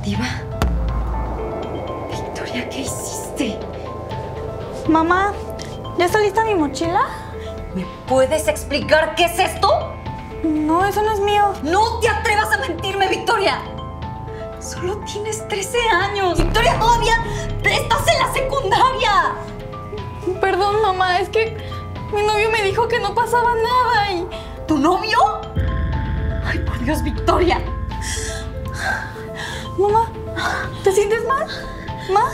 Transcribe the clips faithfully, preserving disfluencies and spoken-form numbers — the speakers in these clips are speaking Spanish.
Diva. Victoria, ¿qué hiciste? Mamá, ¿ya está lista mi mochila? ¿Me puedes explicar qué es esto? No, eso no es mío. ¡No te atrevas a mentirme, Victoria! Solo tienes trece años. Victoria, todavía estás en la secundaria. Perdón, mamá, es que mi novio me dijo que no pasaba nada y... ¿Tu novio? Ay, por Dios, Victoria. Mamá, ¿te sientes mal? ¿Ma?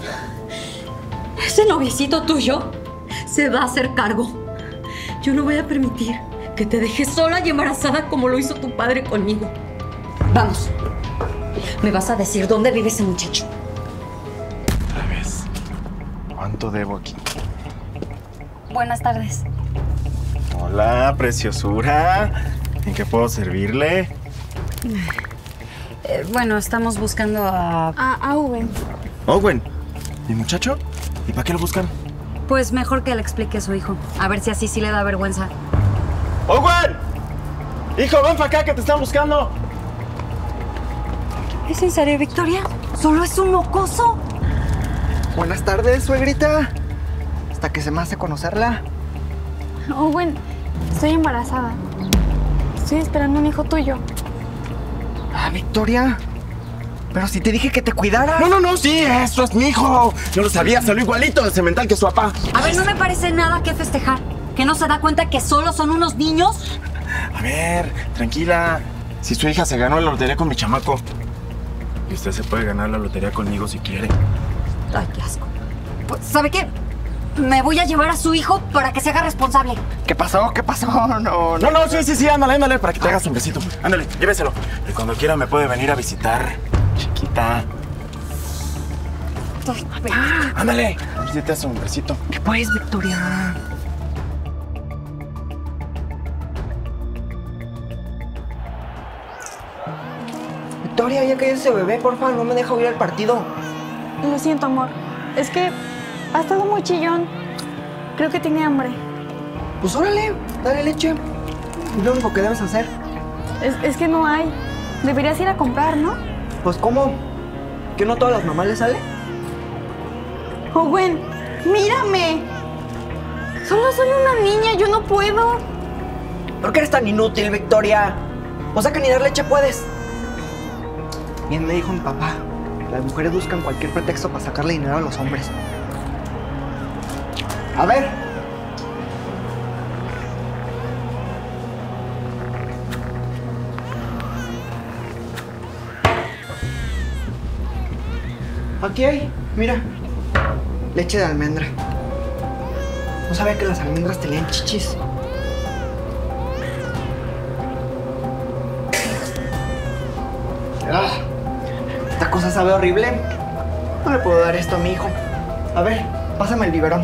Ese noviecito tuyo se va a hacer cargo. Yo no voy a permitir que te dejes sola y embarazada como lo hizo tu padre conmigo. Vamos. Me vas a decir dónde vive ese muchacho. Otra vez. ¿Cuánto debo aquí? Buenas tardes. Hola, preciosura. ¿En qué puedo servirle? Eh, bueno, estamos buscando a... A, a Owen. Owen. ¿Mi muchacho? ¿Y para qué lo buscan? Pues mejor que le explique a su hijo. A ver si así sí le da vergüenza. ¡Owen! Hijo, ven para acá que te están buscando. ¿Es en serio, Victoria? ¿Solo es un mocoso? Buenas tardes, suegrita. Hasta que se me hace conocerla. Owen, estoy embarazada. Estoy esperando un hijo tuyo. Ah, Victoria. Pero si te dije que te cuidara. No, no, no, sí, eso es mi hijo. Yo lo sabía, salió igualito de cemental que su papá. A ver, no me parece nada que festejar. ¿Que no se da cuenta que solo son unos niños? A ver, tranquila. Si su hija se ganó la lotería con mi chamaco. Y usted se puede ganar la lotería conmigo si quiere. Ay, qué asco. Pues, ¿sabe qué? Me voy a llevar a su hijo para que se haga responsable. ¿Qué pasó? ¿Qué pasó? No, no. No, no, sí, sí, sí, ándale, ándale, para que te hagas un besito. Ándale, lléveselo. Y cuando quiera me puede venir a visitar, chiquita. Ay, a ver. Ándale, a ver si te hace un besito. ¿Qué pues, Victoria? Victoria, ya que ese bebé, porfa, no me deja huir al partido. Lo siento, amor. Es que ha estado muy chillón. Creo que tiene hambre. Pues órale, dale leche. Es lo único que debes hacer. Es, es que no hay. Deberías ir a comprar, ¿no? Pues, ¿cómo? ¿Que no a todas las mamás les sale? Owen, mírame. Solo soy una niña, yo no puedo. ¿Por qué eres tan inútil, Victoria? O sea que ni dar leche puedes. Bien me dijo mi papá. Las mujeres buscan cualquier pretexto para sacarle dinero a los hombres. A ver. Aquí hay, mira. Leche de almendra. No sabía que las almendras tenían chichis. Ah, esta cosa sabe horrible. No le puedo dar esto a mi hijo. A ver, pásame el biberón.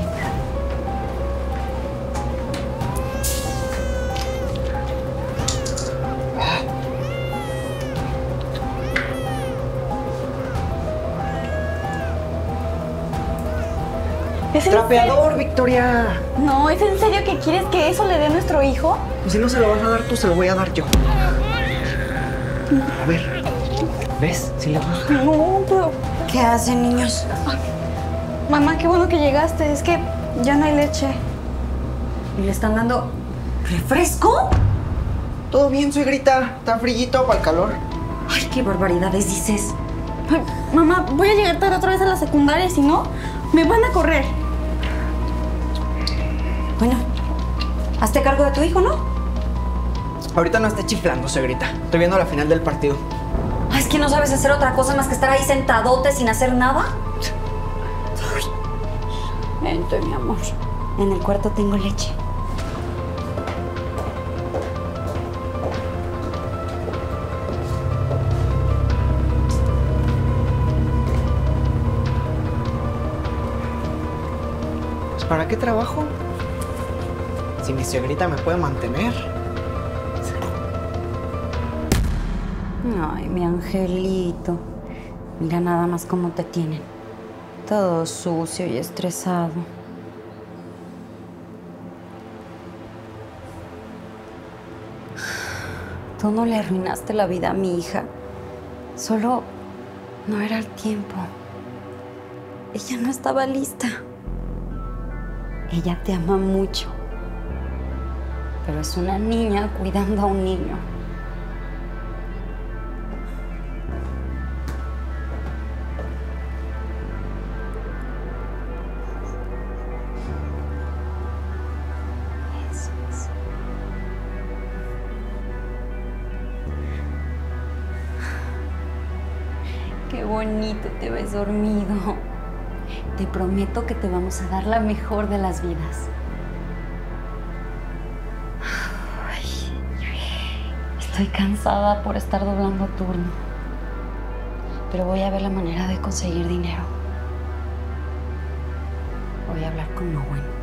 ¿Es en ¡Trapeador, serio? Victoria! No, ¿es en serio que quieres que eso le dé a nuestro hijo? Pues si no se lo vas a dar tú, se lo voy a dar yo. A ver. ¿Ves? Si le gusta. No, pero... ¿Qué hacen, niños? Mamá, qué bueno que llegaste. Es que ya no hay leche. ¿Y le están dando refresco? Todo bien, suegrita. Está frillito para el calor. Ay, qué barbaridades dices. Ay, mamá, voy a llegar tarde otra vez a la secundaria. Si no, me van a correr. Bueno, hazte cargo de tu hijo, ¿no? Ahorita no esté chiflando, suegrita. Estoy viendo la final del partido. Ay, es que no sabes hacer otra cosa más que estar ahí sentadote sin hacer nada. Vente, mi amor. En el cuarto tengo leche. Pues ¿para qué trabajo? Si mi suegrita me puede mantener. Ay, mi angelito. Mira nada más cómo te tienen. Todo sucio y estresado. Tú no le arruinaste la vida a mi hija. Solo No era el tiempo. Ella no estaba lista. Ella te ama mucho. Pero es una niña cuidando a un niño. Eso es. Qué bonito te ves dormido. Te prometo que te vamos a dar la mejor de las vidas. Ay, estoy cansada por estar doblando turno. Pero voy a ver la manera de conseguir dinero. Voy a hablar con Owen.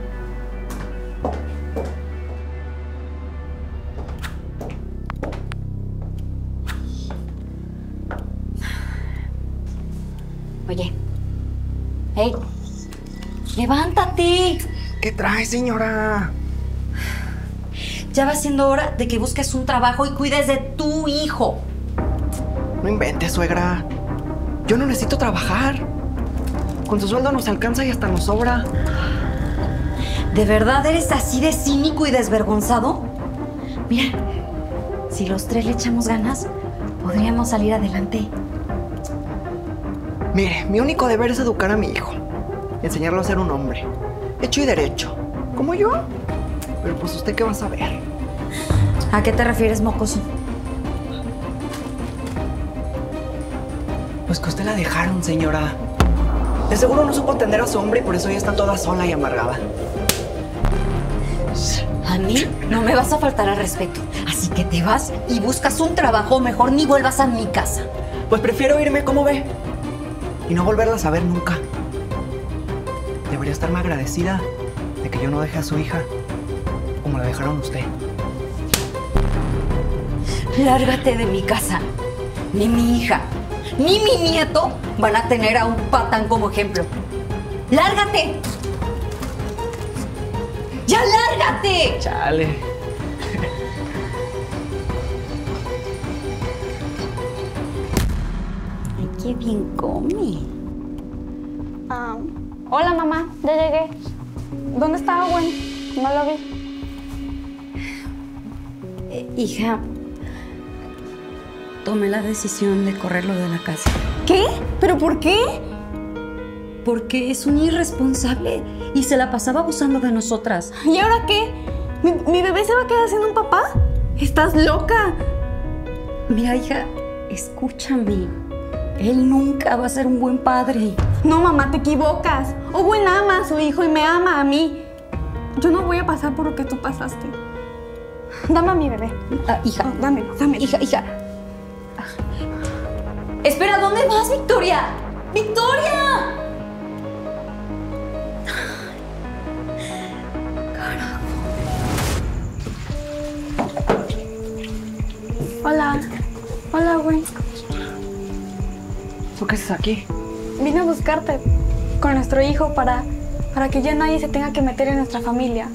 Oye. ¡Hey! ¡Levántate! ¿Qué trae, señora? Ya va siendo hora de que busques un trabajo y cuides de tu hijo. No inventes, suegra. Yo no necesito trabajar. Con su sueldo nos alcanza y hasta nos sobra. ¿De verdad eres así de cínico y desvergonzado? Mira, si los tres le echamos ganas, podríamos salir adelante. Mire, mi único deber es educar a mi hijo. Enseñarlo a ser un hombre. Hecho y derecho. Como yo. Pero pues, ¿usted qué va a saber? ¿A qué te refieres, mocoso? Pues que usted la dejaron, señora. De seguro no supo atender a su hombre y por eso ella está toda sola y amargada. A mí no me vas a faltar al respeto. Así que te vas y buscas un trabajo, mejor ni vuelvas a mi casa. Pues prefiero irme, ¿cómo ve? Y no volverla a saber nunca. Debería estarme agradecida de que yo no dejé a su hija como la dejaron usted. Lárgate de mi casa. Ni mi hija, ni mi nieto van a tener a un patán como ejemplo. ¡Lárgate! ¡Ya lárgate! Chale. Ay, qué bien come. Ah, hola, mamá. Ya llegué. ¿Dónde está Owen? No lo vi. Eh, hija, tomé la decisión de correrlo de la casa. ¿Qué? ¿Pero por qué? Porque es un irresponsable y se la pasaba abusando de nosotras. ¿Y ahora qué? ¿Mi, mi bebé se va a quedar sin un papá? ¿Estás loca? Mira, hija, escúchame. Él nunca va a ser un buen padre. No, mamá, te equivocas. Owen ama a su hijo y me ama a mí. Yo no voy a pasar por lo que tú pasaste. Dame a mi bebé. Ah, hija, Oh, dámelo, dámelo. hija, hija. Espera, ¿dónde vas, Victoria? ¡Victoria! Hola. Hola, Owen. ¿Tú qué haces aquí? Vine a buscarte con nuestro hijo para, para que ya nadie se tenga que meter en nuestra familia.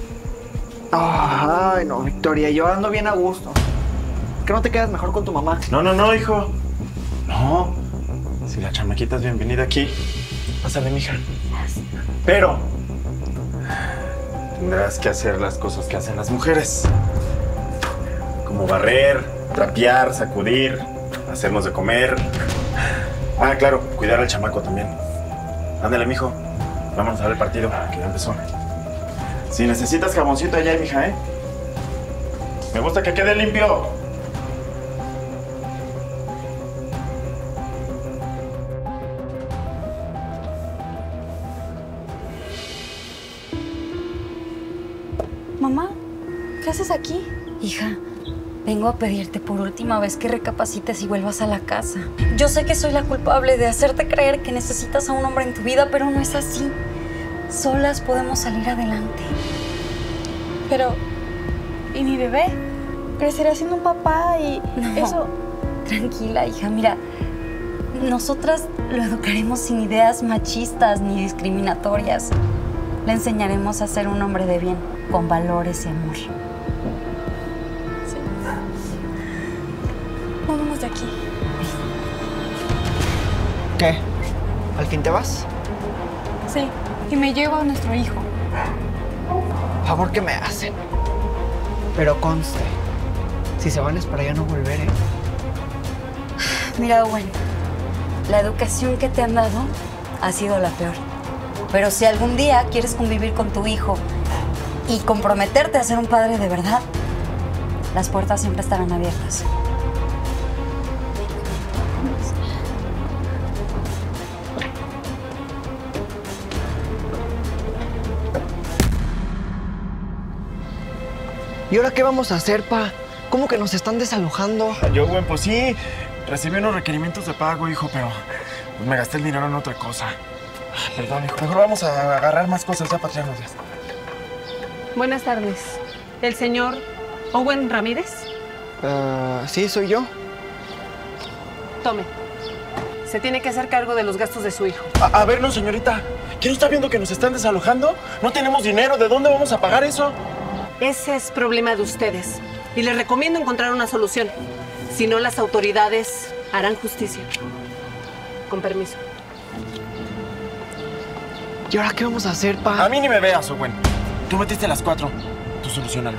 Ay, no, Victoria, yo ando bien a gusto. ¿Por qué no te quedas mejor con tu mamá? No, no, no, hijo. No. Si la chamaquita es bienvenida aquí, pásale, mija. Pero tendrás que hacer las cosas que hacen las mujeres. Como barrer, trapear, sacudir, hacernos de comer. Ah, claro, cuidar al chamaco también. Ándale, mijo. Vámonos a ver el partido, que ya empezó. Si necesitas jaboncito allá, mija, ¿eh? Me gusta que quede limpio. Mamá, ¿qué haces aquí? Hija, vengo a pedirte por última vez que recapacites y vuelvas a la casa. Yo sé que soy la culpable de hacerte creer que necesitas a un hombre en tu vida, pero no es así. Solas podemos salir adelante. Pero, ¿y mi bebé? Crecerá siendo un papá y No. eso... Tranquila, hija. Mira, nosotras lo educaremos sin ideas machistas ni discriminatorias. Le enseñaremos a ser un hombre de bien, con valores y amor. Sí. Vámonos de aquí. ¿Qué? ¿Al fin te vas? Sí, y me llevo a nuestro hijo. Favor que me hacen. Pero conste, si se van es para ya no volver, ¿eh? Mira, Owen, la educación que te han dado ha sido la peor. Pero si algún día quieres convivir con tu hijo y comprometerte a ser un padre de verdad, las puertas siempre estarán abiertas. ¿Y ahora qué vamos a hacer, pa? ¿Cómo que nos están desalojando? Yo, güey, pues sí, recibí unos requerimientos de pago, hijo, pero pues, me gasté el dinero en otra cosa. Perdón, hijo. Mejor vamos a agarrar más cosas ya para traernos ya. Buenas tardes. ¿El señor Owen Ramírez? Uh, sí, soy yo. Tome. Se tiene que hacer cargo de los gastos de su hijo. A, a ver, no, señorita. ¿Qué no está viendo que nos están desalojando? No tenemos dinero. ¿De dónde vamos a pagar eso? Ese es problema de ustedes. Y les recomiendo encontrar una solución. Si no, las autoridades harán justicia. Con permiso. ¿Y ahora qué vamos a hacer, pa? A mí ni me veas, Owen. Tú metiste las cuatro. Tú solucionalo.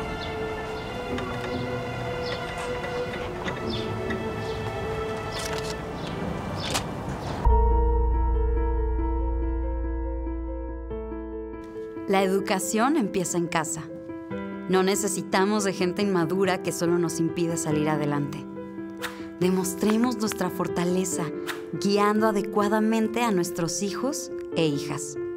La educación empieza en casa. No necesitamos de gente inmadura que solo nos impide salir adelante. Demostremos nuestra fortaleza guiando adecuadamente a nuestros hijos e hijas.